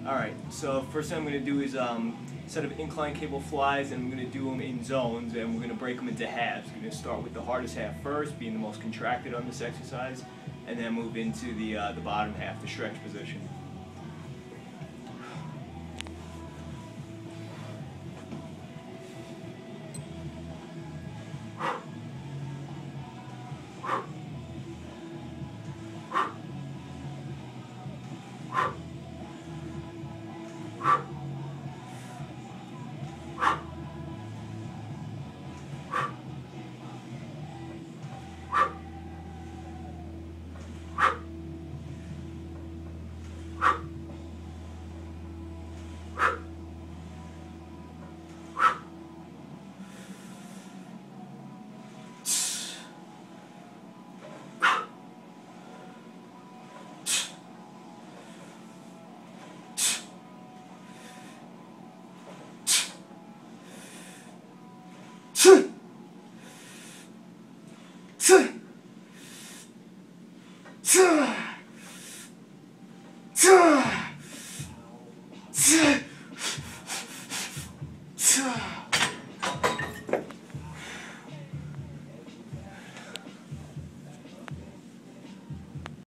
Alright, so first thing I'm going to do is set of incline cable flies, and I'm going to do them in zones, and we're going to break them into halves. We're going to start with the hardest half first, being the most contracted on this exercise, and then move into the bottom half, the stretch position.